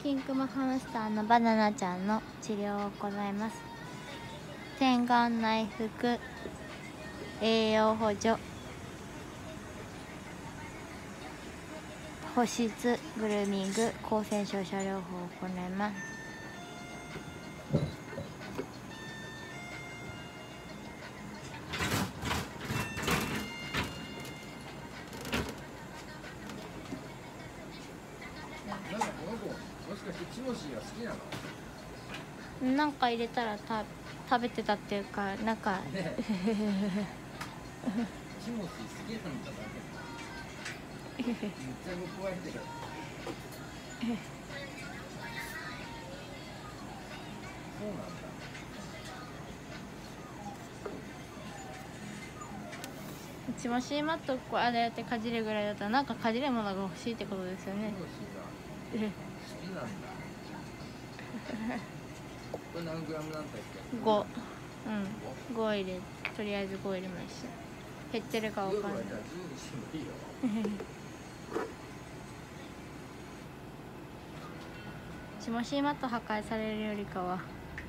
キンクマハムスターのバナナちゃんの治療を行います。点眼内服、栄養補助、保湿、グルーミング、光線照射療法を行います。 なんかこの子、もしかしてチモシーが好きなの？ なんか入れたら食べてたっていうか、なんか、 ね、チモシー好きなんだな。めっちゃ報われてる。そうなんだ。 うちもシーマットこうあれやってかじるぐらいだったら、なんかかじるものが欲しいってことですよね。 チモシーが好きなんだ。これ何グラムなんだっけ？5。 うん、5入れ、とりあえず5入れました。減ってるかわかんない。 じゃあ10にしてもいいよ。 チモシーマット破壊されるよりかは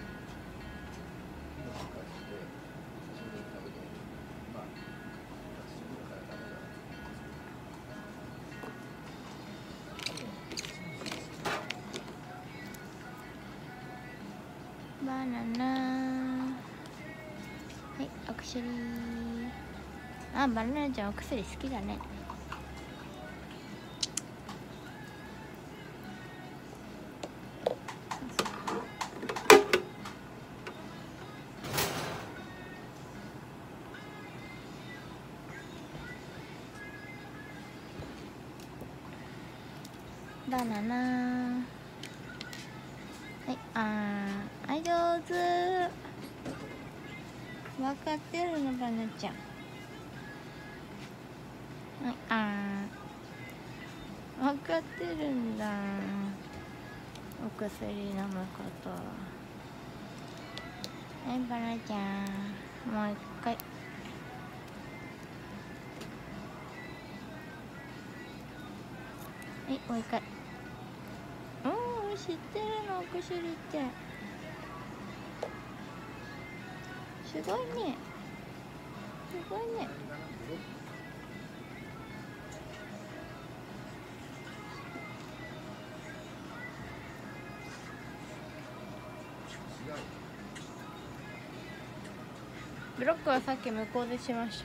バナナ、はい、お薬。あ、バナナちゃんお薬好きだね。バナナ、はい、はい、上手。分かってるの、バナちゃん。はい、分かってるんだ。お薬飲むこと。はい、バナちゃん、もう一回。はい、もう一回。知ってるの、お薬って。すごいね。すごいね。ブロックはさっき向こうでしました。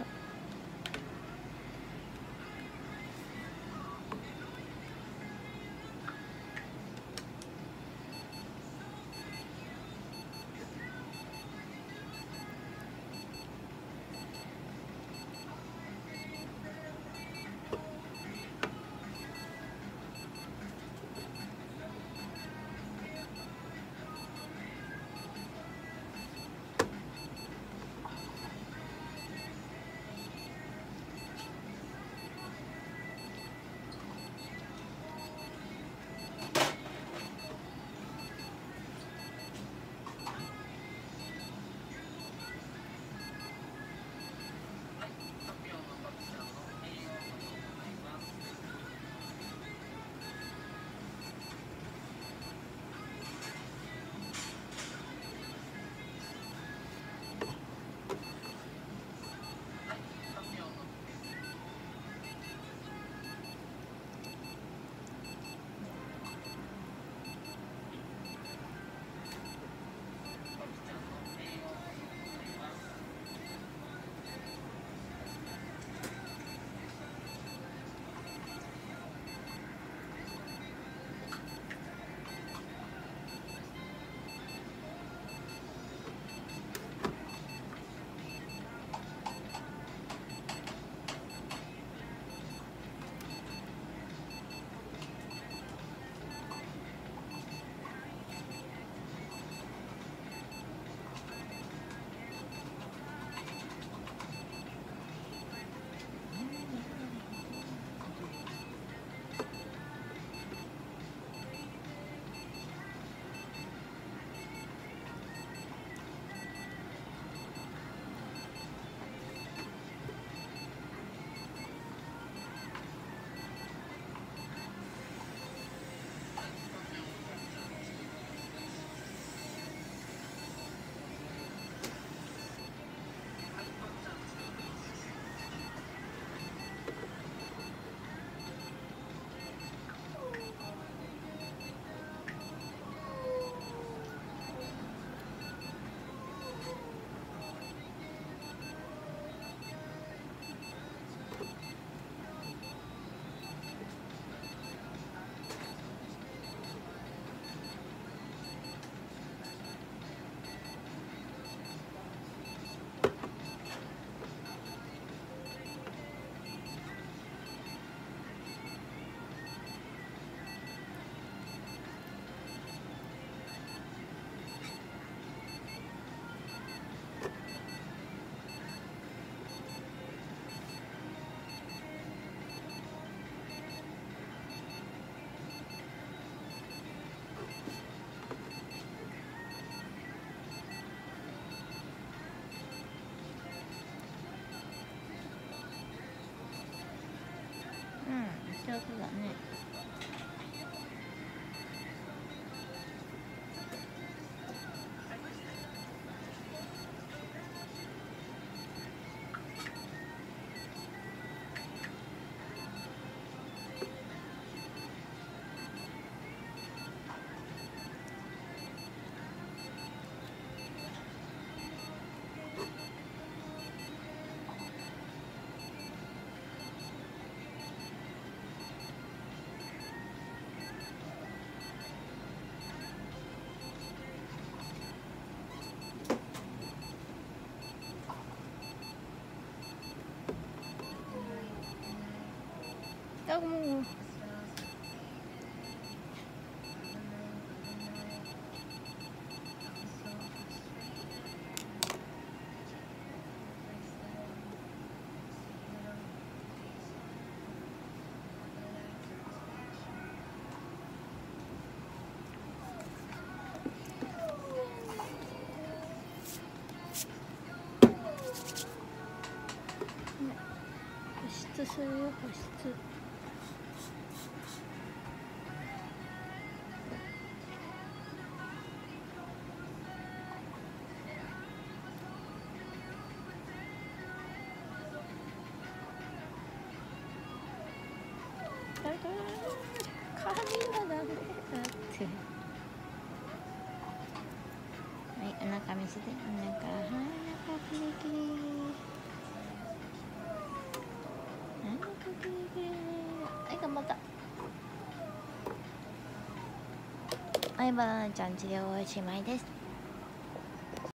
楽だね。あ、もう。保湿するよ、保湿。髪がダメだって。はい、お腹見せて、お腹、はい、お腹キリキリ。お腹キリキリ。はい、頑張った。はい、バナナちゃん治療おしまいです。